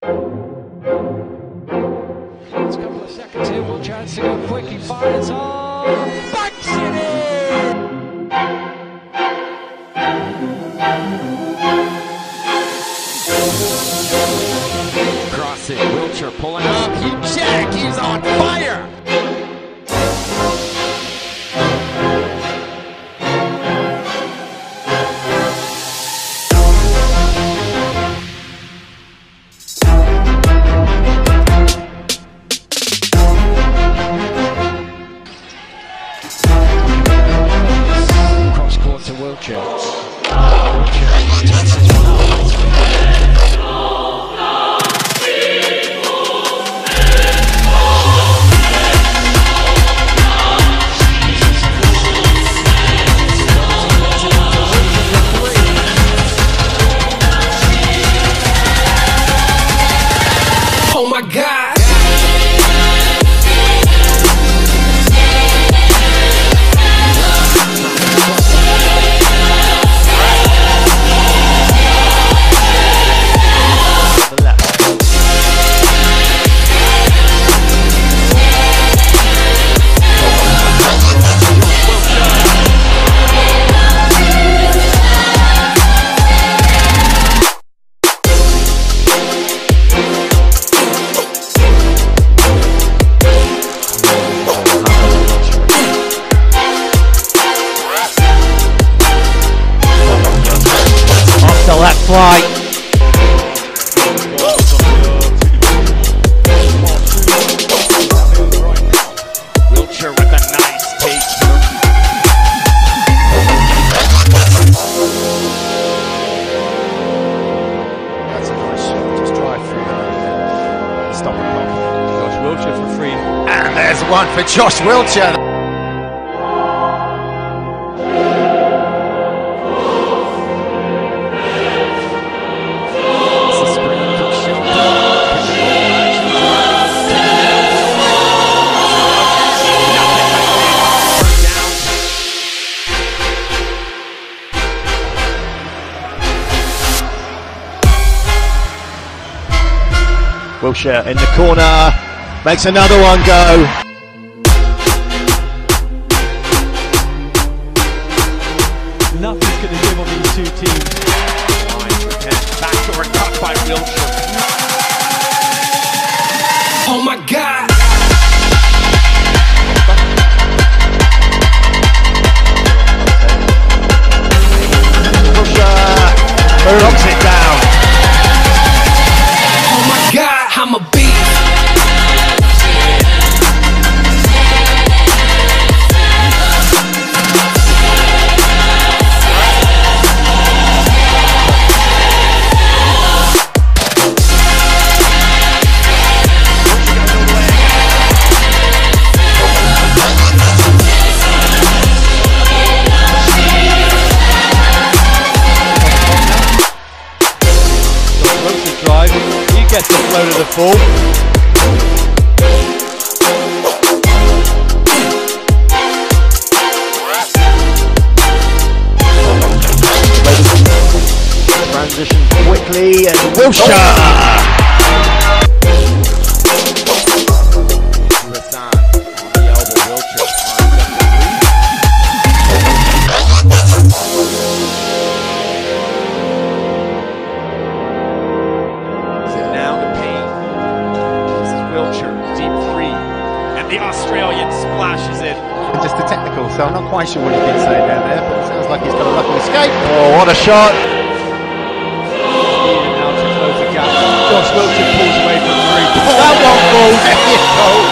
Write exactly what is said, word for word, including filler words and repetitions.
It's a couple of seconds here. Wilcher chance to go quick. He fires on. Banks it in! Cross it. Wilcher pulling up. Jack, he's on fire! Cross court to Wilcher. Wilcher takes this one up. Oh my God! So that fly. Wilcher with a nice take. That's a nice shot. Just drive through that and stop it back. Josh Wilcher for free. And there's one for Josh Wilcher. Wilcher in the corner, makes another one go. Nothing's going to give on these two teams. Backdoor cut by Wilcher. Oh my God! Wilcher knocks it down. Oh my God! I'm a beast. Drive, he gets the flow to the full. Transition quickly and Wilcher! Wilcher, deep three, and the Australian splashes it. Just a technical, so I'm not quite sure what he's been saying down there, but it sounds like he's got a lucky escape. Oh, what a shot! Now to close the gap. Josh Wilcher pulls away from three. That one falls.